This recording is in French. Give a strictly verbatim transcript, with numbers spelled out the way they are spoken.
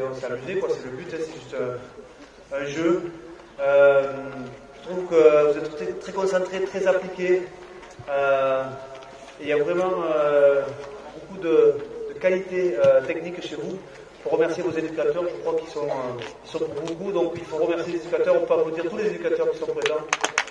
on s'est amusé, quoi. C'est le but, hein, c'est juste un, un jeu. Euh, je trouve que vous êtes très, très concentrés, très appliqués. Euh, et il y a vraiment euh, beaucoup de, de qualité euh, technique chez vous. Il faut remercier vos éducateurs, je crois qu'ils sont, euh, ils sont pour beaucoup, donc il faut remercier les éducateurs, on peut applaudir tous les éducateurs qui sont présents.